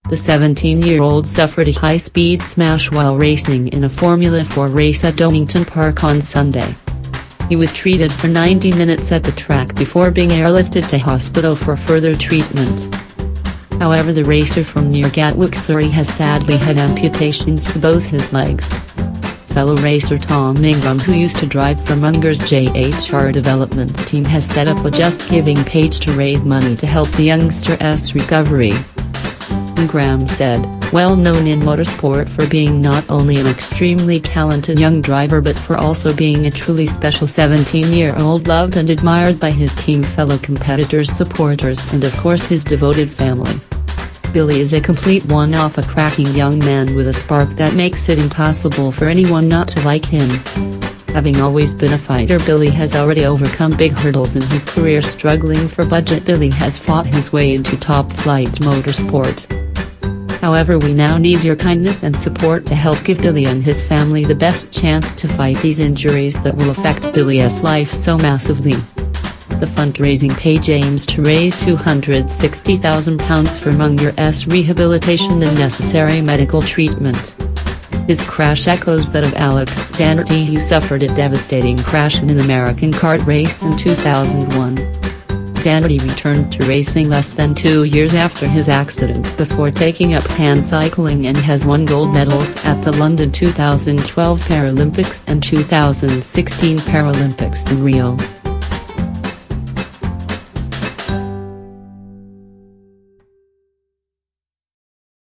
The 17-year-old suffered a high-speed smash while racing in a Formula 4 race at Donnington Park on Sunday. He was treated for 90 minutes at the track before being airlifted to hospital for further treatment. However, the racer from near Gatwick, Surrey has sadly had amputations to both his legs. Fellow racer Tom Ingram, who used to drive for Monger's JHR Developments team, has set up a Just Giving page to raise money to help the youngster's recovery. Ingram said, well known in motorsport for being not only an extremely talented young driver but for also being a truly special 17-year-old, loved and admired by his team, fellow competitors, supporters and of course his devoted family. Billy is a complete one-off, a cracking young man with a spark that makes it impossible for anyone not to like him. Having always been a fighter, Billy has already overcome big hurdles in his career. Struggling for budget, Billy has fought his way into top-flight motorsport. However, we now need your kindness and support to help give Billy and his family the best chance to fight these injuries that will affect Billy's life so massively. The fundraising page aims to raise £260,000 for Monger's rehabilitation and necessary medical treatment. His crash echoes that of Alex Zanardi, who suffered a devastating crash in an American kart race in 2001. Zanardi returned to racing less than 2 years after his accident before taking up hand cycling and has won gold medals at the London 2012 Paralympics and 2016 Paralympics in Rio.